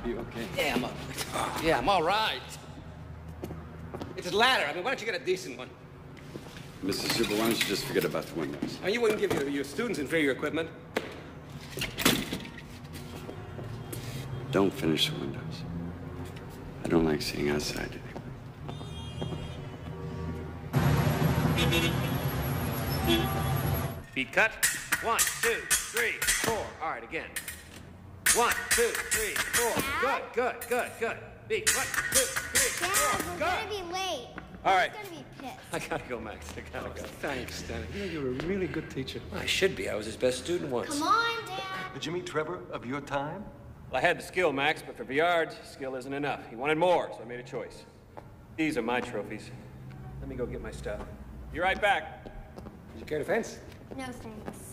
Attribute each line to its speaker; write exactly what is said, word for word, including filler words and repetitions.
Speaker 1: You okay?
Speaker 2: Yeah, I'm all, yeah, I'm all right. It's a ladder. I mean, why don't you get a decent one?
Speaker 1: Mister Suba, why don't you just forget about the windows?
Speaker 2: I mean, you wouldn't give your, your students inferior equipment.
Speaker 1: Don't finish the windows. I don't like seeing outside anyway.
Speaker 2: Beat cut. One, two, three, four. All right, again. One, two, three, four. Good, good, good, good. Beat. One, two, three,
Speaker 3: Dad,
Speaker 2: four.
Speaker 3: we're
Speaker 2: Good.
Speaker 3: gonna be late.
Speaker 2: All right.
Speaker 3: He's gonna be pissed.
Speaker 2: I gotta go, Max. I gotta go.
Speaker 4: Thanks, Danny. You know, you're a really good teacher.
Speaker 2: I should be. I was his best student once.
Speaker 3: Come on, Dad.
Speaker 4: Did you meet Trevor of your time?
Speaker 2: Well, I had the skill, Max, but for Viard, skill isn't enough. He wanted more, so I made a choice. These are my trophies. Let me go get my stuff. Be right back.
Speaker 4: Did you care to fence?
Speaker 3: No thanks.